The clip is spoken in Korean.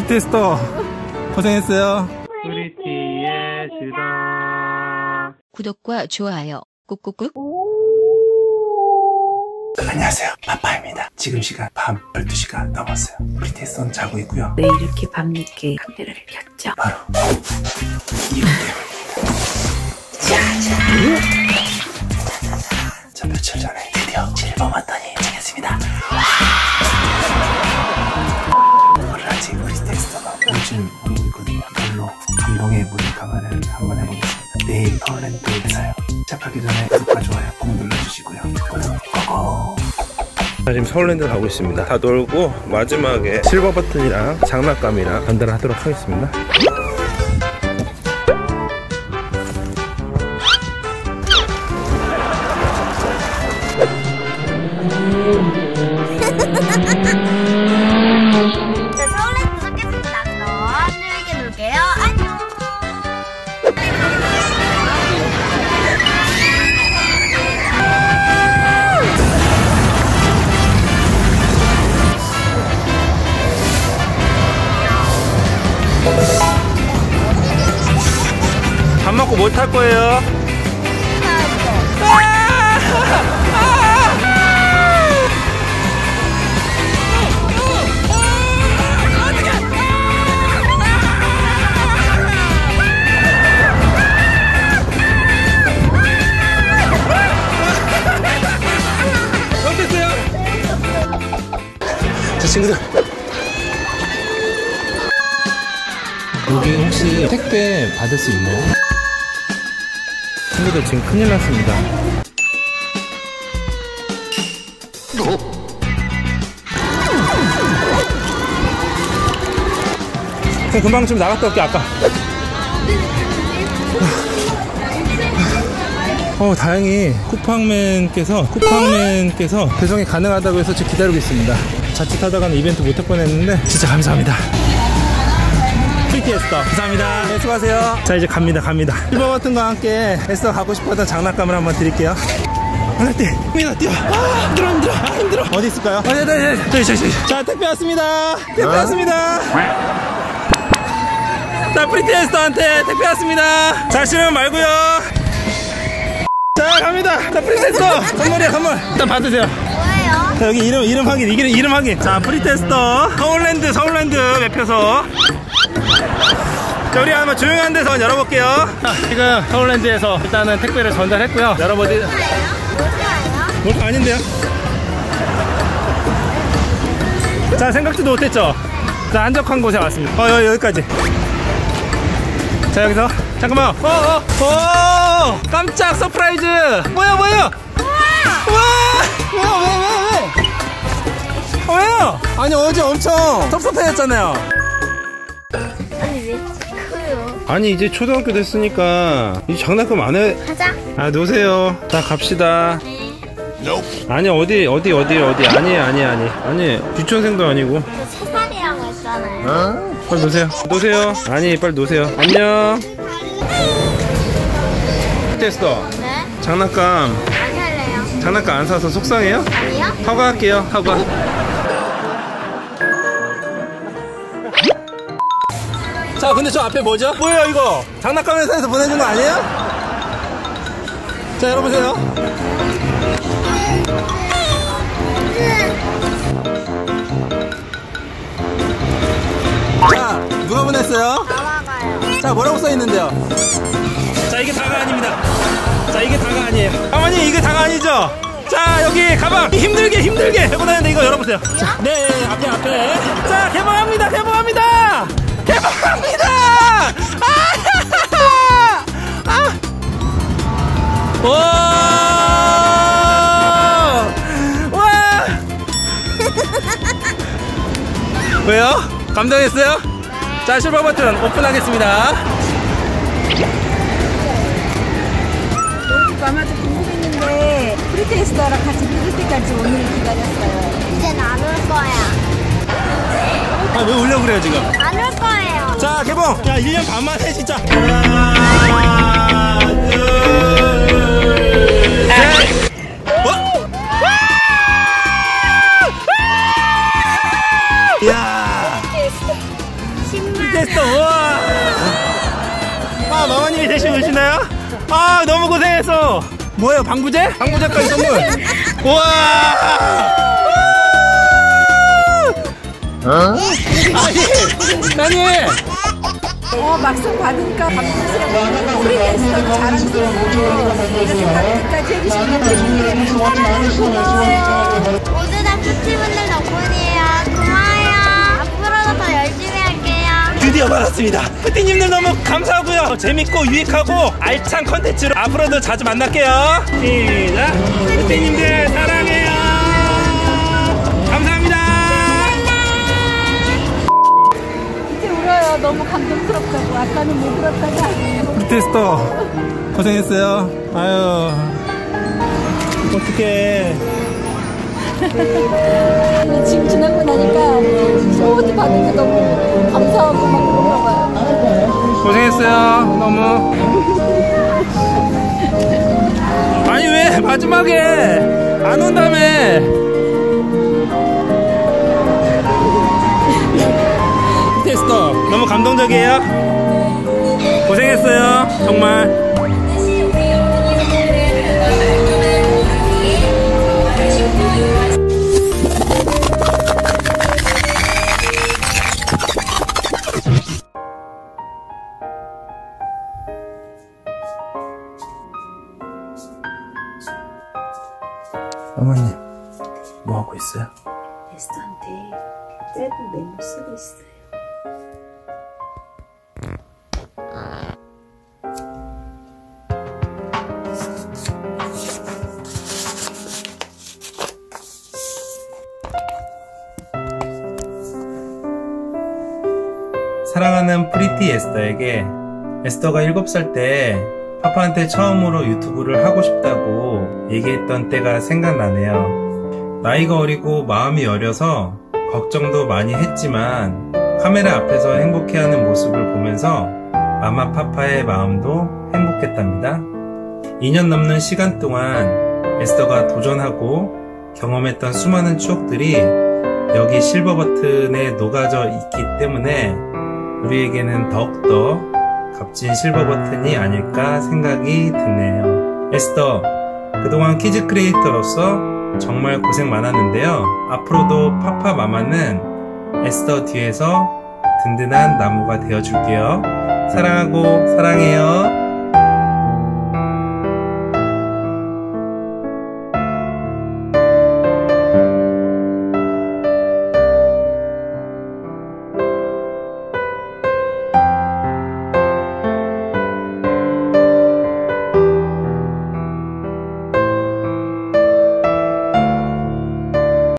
프리테스터 고생했어요. 프리티에스더. 구독과 좋아요 꾹꾹꾹. 안녕하세요, 파파입니다. 지금 시간 밤 12시가 넘었어요. 프리테스터는 자고 있고요. 왜 이렇게 밤늦게 카메라를 켰죠? 바로 이유 때문에. 자, 며칠 전에 드디어 실버 버튼이 생겼습니다. 오늘 아침 프리테스터가 요즘 보고 있거든요. 별로 감동의 몰입카메라를 한번 해보겠습니다. 내일 더랜드에서요. 시작하기 전에 구독과 좋아요 꼭 눌러주시고요. 오늘 고고. 지금 서울랜드 가고 있습니다. 다 놀고 마지막에 실버 버튼이랑 장난감이랑 전달하도록 하겠습니다. 자, 서울랜드 도착했습니다. 그럼 재밌게 놀게요. 안녕. 밥 먹고 뭐 탈 거예요? 어땠어요? 자, 친구들, 여기 혹시 택배 받을 수 있나요? 친구들 지금 큰일 났습니다. 그냥 금방 좀 나갔다 올게. 아까 다행히 쿠팡맨께서 배송이 가능하다고 해서 지금 기다리고 있습니다. 자칫하다가는 이벤트 못할 뻔했는데 진짜 감사합니다. 프리티에스더 감사합니다. 네, 수고하세요. 자, 이제 갑니다. 실버 버튼과 함께 에스더 가고 싶었던 장난감을 한번 드릴게요. 하나 뛰어. 힘들어. 힘들어. 어디 있을까요? 저기. 자, 택배 왔습니다. 자, 프리티에스더한테 택배 왔습니다. 잘 실으면 말고요. 자, 갑니다. 자, 프리테스터 선물이야, 선물. 일단 받으세요. 뭐예요? 자, 여기 이름 확인. 자, 프리테스터 서울랜드 매표소. 자, 우리 한번 조용한 데서 열어볼게요. 자, 지금 서울랜드에서 일단은 택배를 전달했고요. 여러분들 뭘까요? 뭘까 아닌데요? 자, 생각지도 못했죠? 자, 한적한 곳에 왔습니다. 여기까지. 자, 여기서 잠깐만요. 깜짝 서프라이즈. 뭐야? 와! 왜요? 아니, 어제 엄청 섭섭해했잖아요. 아니, 왜 커요? 아니, 이제 초등학교 됐으니까 이 장난감 안 해. 가자. 아, 놓으세요. 자, 갑시다. 네. 아니, 어디. 아니, 유치원생도 아니고. 저 3살이라고 했잖아요. 빨리 놓으세요. 아니, 빨리 놓으세요. 안녕. 테스터. 네? 장난감 안 할래요. 장난감 안 사서 속상해요? 아니요? 허가할게요. 허가. 자, 근데 저 앞에 뭐죠? 뭐예요, 이거? 장난감 회사에서 보내준 거 아니에요? 자, 열어보세요. 자, 누가 보냈어요? 나와가요. 자, 뭐라고 써있는데요? 자, 이게 다가 아닙니다. 자, 이게 다가 아니에요. 어머니, 이게 다가 아니죠? 자, 여기 가방 힘들게 들고 다니는데 이거 열어보세요. 자, 네, 앞에. 자, 개봉합니다. 와! 왜요? 감동했어요? 자, 실버 버튼 오픈하겠습니다. 아마도 궁금했는데 프리테스터랑 같이 부를 때까지 오늘 기다렸어요. 이젠 안 올 거야. 아, 왜 오려고 그래요, 지금? 안 올 거예요. 자, 개봉! 야, 1년 반 만에 진짜. 하나, 둘, 셋! 이야! 됐어. 우와. 아, 마마님이 대신 오시나요? 아, 너무 고생했어. 뭐예요, 방부제? 방부제까지 선물. 우와. 아니, 막상 받으니까 감동스럽고 프리테스터도 자랑스럽고 이렇게 받기까지 해주시는 분들이 고마워요. 모두 다 뷰티분들 덕분이에요. 고마워요. 앞으로도 더 열심히 할게요. 드디어 받았습니다. 푸티님들 너무 감사하고요. 재밌고 유익하고 알찬 컨텐츠로 앞으로도 자주 만날게요. 시작. 푸티님들 사랑해요. 감사합니다. 이제 울어요. 너무 감동스럽다고. 아까는 못 울었다가. 프리테스터 고생했어요. 아유, 어떡해. 지금 지나고 나니까 소원을 받은 게 너무 감사하고 막 그런가 봐요. 고생했어요. 너무. 아니, 왜 마지막에 안 온다며. 테스터 너무 감동적이에요. 고생했어요. 정말. 어머님, 뭐 하고 있어요? 에스터한테 짧은 메모 쓰고 있어요. 사랑하는 프리티 에스더에게, 에스더가 7살 때 파파한테 처음으로 유튜브를 하고 싶다고 얘기했던 때가 생각나네요. 나이가 어리고 마음이 여려서 걱정도 많이 했지만 카메라 앞에서 행복해하는 모습을 보면서 아마 파파의 마음도 행복했답니다. 2년 넘는 시간 동안 에스더가 도전하고 경험했던 수많은 추억들이 여기 실버 버튼에 녹아져 있기 때문에 우리에게는 더욱더 값진 실버 버튼이 아닐까 생각이 드네요. 에스더, 그동안 키즈 크리에이터로서 정말 고생 많았는데요. 앞으로도 파파 마마는 에스더 뒤에서 든든한 나무가 되어줄게요. 사랑하고 사랑해요.